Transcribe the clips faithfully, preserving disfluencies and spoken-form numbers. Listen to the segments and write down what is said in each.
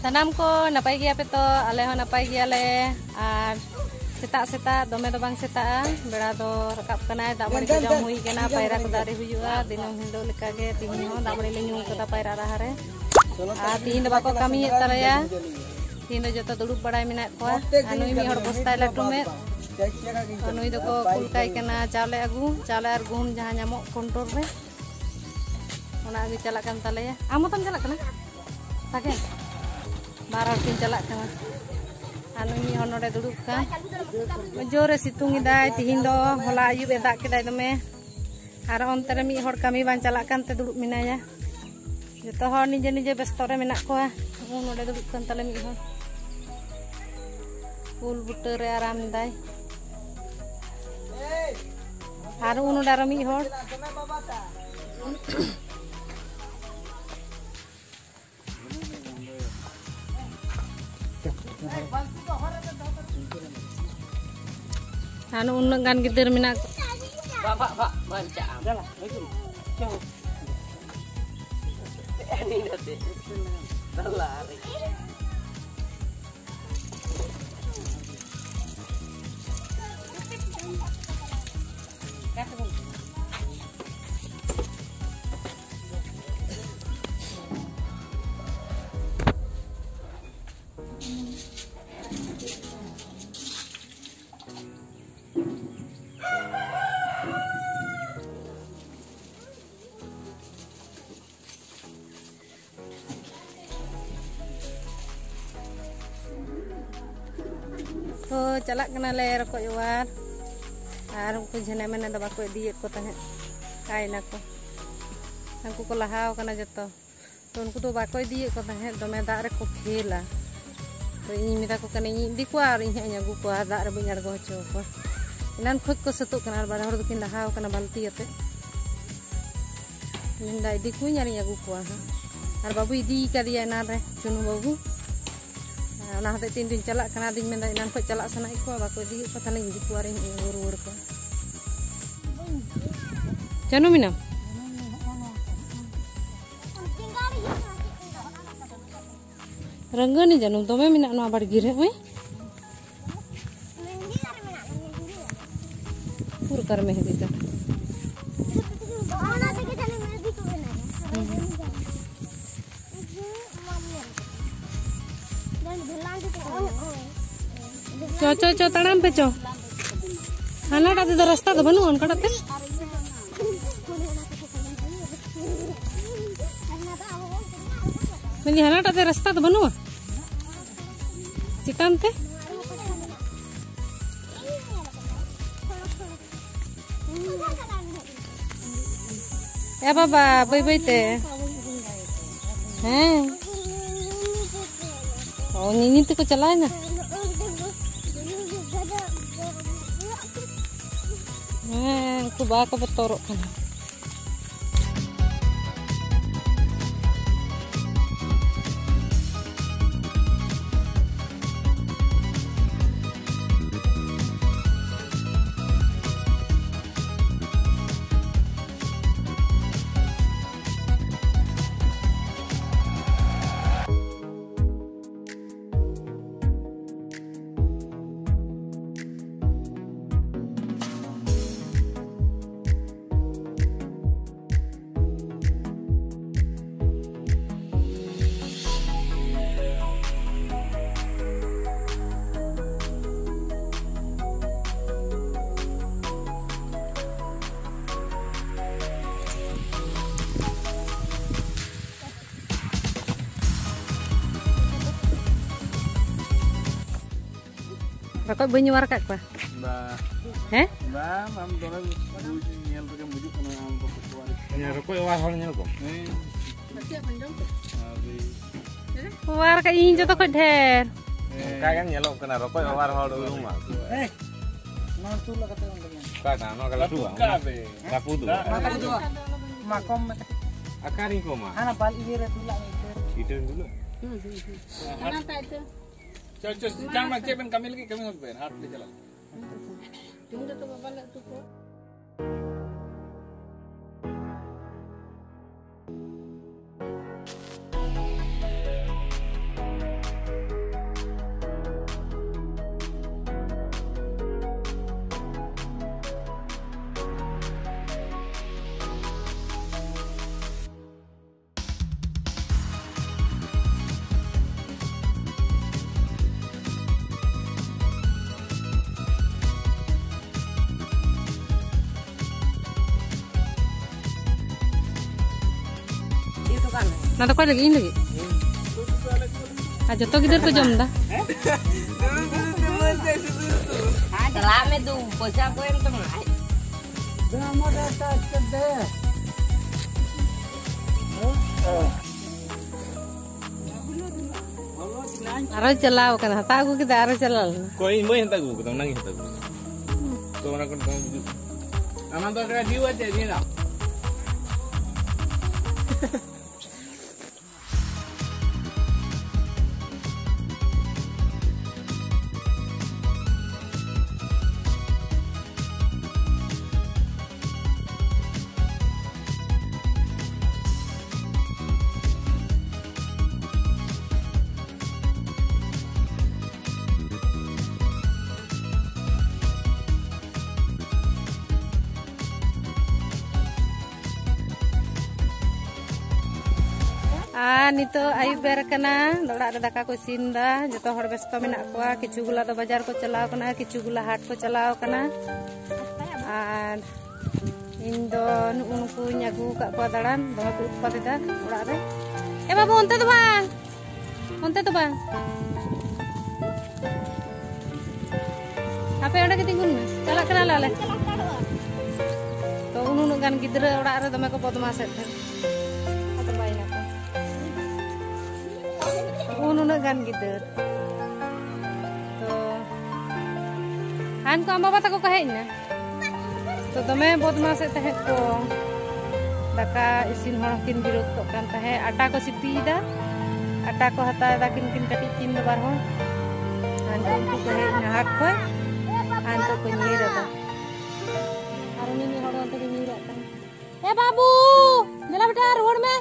Sanam ko napay gaya pe to ale ho napay gaya le ar seta-seta dome do bang seta bera do rakap kana dak bari ko jam hui kana paira ko dari hujua dinong hindo lekage tihin ho dak bari le nyung ko da paira rahare a tihin bako kami taraya tihin joto duduk barai minat ko anui mi hor bostai latu me anui do ko kulkai kana chale agu chale ar gum jahan nyamok kontrol re ona agi chalak kan talaya amu tam chalak kana pakai Marar tin jalak kana anu mi hon node duduk kan jore situng idai tihin do hola ayub e dak kedai dome ar onte re mi hor kami ban chalak kan te duduk minaya joto hor nije nije besto re menak koa un node duduk kan tale mi hor ul butte re aram dai ar un node ar mi hor anu unang kan gider minak pak pak pak baca adalah betul jauh ini nanti terlari ko chalak kana le roko iwar ar ko jene mena da bako di ko tahe kai na ko angku ko lahao kana joto to unku to bako di ko tahe dome da re ko khela to ini mita ko kana ini di ko ar inya nya gu ko da re bunyar go cho ko inan khot ko setuk kana bar hor dukin lahao kana balti ate ninda di ku nyari nya gu ko ha ar babu di ka dia na re chunu babu nah hati tindin calak karena ding menda inan kok calak sana iko bako di ko taling di kuaring urur ko janu minam rangga ni janu tome minak no abar gire oi pur kar meh dita चो चो चो तड़ाम पे चो हाना डाते तो रास्ता तो बनू उनका डाते मैं हाना डाते रास्ता तो बनू चिकाम ते या बाबा बाई बाई ते हैं ओ नीनी ते को चलाए ना aku bakal betorok kan. Rokok bunyi warkat pa? Ba. Eh? Ba, mam dona buji nyel ko buji kono am ko tuan. Nya rokok war hol nyel ko. Eh. Masih pendong tuh. Abi. War ka in joto ko dher. Ka kan nyelok kena rokok war hol do rumah. Eh. No tu la kata orang. Ka na no kala dua. Ka be. Ka putu. Makan dua. Makom. Akari ko ma. Ana bal ire tulak itu. Itu dulu. Mana tak itu? चल चल jangan macam pen kami lagi kami ngobrol hat di jalan. Tunggu tu balik tu ko. Nah, kau lagi ini lagi. Aja tuh kita kerja menda. Selama itu bocah gue yang tengah. Arah celau kan, hata aku kita arah celal. Kau ini mau yang tahu, kita nangis tahu. Kau nak kau tahu. Aman tu ada diwa jadi nak. Ah, nito ayub ber kana, dorak ada daka ko sinda, joto hor besto menak kuah, kicu gula do bajar ko chalao kana, kicu gula hat ko chalao kana. Ah, indo nungku nyagu kak kuah dalam, dome ku upah ida, dorak re. Eh babu, onte tu bang, onte tu bang. Apa yang ada ketinggun mas? Calak kena lale. Tuh nunu kan gidre dorak re dome ko pot maset. Atau bayi apa? Ununa gan gitu. Tuh. Han ko amba bata ko kahenya. To dome bodmas teh ko. Daka isin hor kin biruk to kan teh ata ko sipida. Ata ko hata da kin kin kati cin bar ho. Han ko ku kahenya hat ko. Han to ko nyira ta. Aru ni hor to ko nyira ta. Eh babu, nela beta road में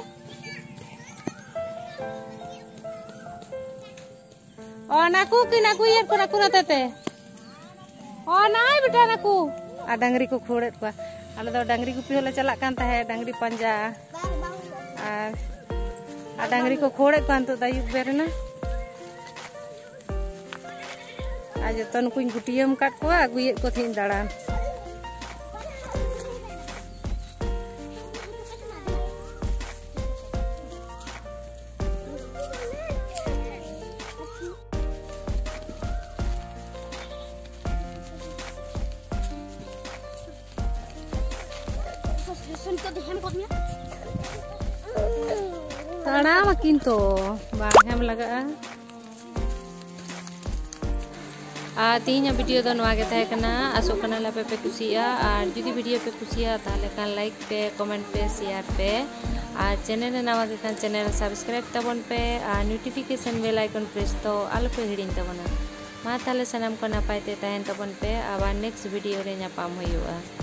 Oh naku kina ku yer ko naku natete. Oh nai beta naku. A dangri ko khodet ko. Ale do dangri gupi hole chalak kan tahe dangri panja. A a dangri ko khodet kan to dayuk berna. A joton kuñ gutiem kat ko agu yet ko thin daran. Tana makin to, bang hem laga. Ah, tinya video to nwa ke tahe kana, asok kana la pe pe kusia, ar judi video pe kusia tale kan like pe, comment pe, share pe, ar channel nawa ke kan channel subscribe tabon pe, ar notification bell icon press to al pe hirin tabona. Ma tale sanam ko napai te tahen tabon pe, abar next video re nyapam huyua.